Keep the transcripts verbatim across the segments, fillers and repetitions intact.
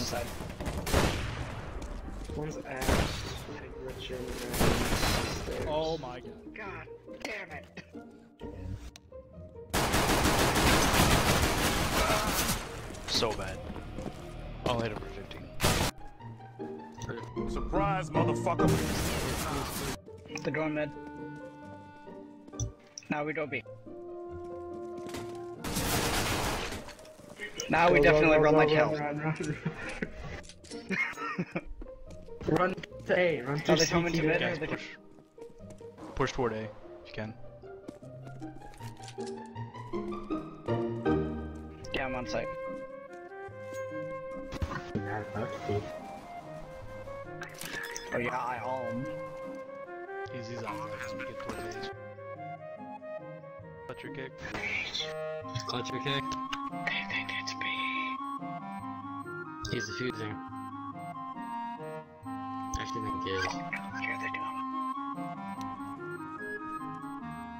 inside. One's ass, Richard, and Oh my god. God damn it! So bad. I'll hit him for fifteen. Surprise, motherfucker! They're going mid. Now we go B. Now we Go, definitely go, run go, like go, hell. Run, run, run. Run to A, run to Are they C coming to Q. mid? Guys, Are they push. Push toward A, if you can. Yeah, I'm on site. Yeah, that's cool. Oh yeah, I um. He's, he's on as we get toward A. Clutch your kick. Clutch your kick. They think it's B. He's defusing. Actually, think he is. Here they come.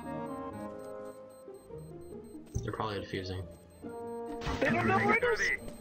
They're probably defusing. They don't know where it is.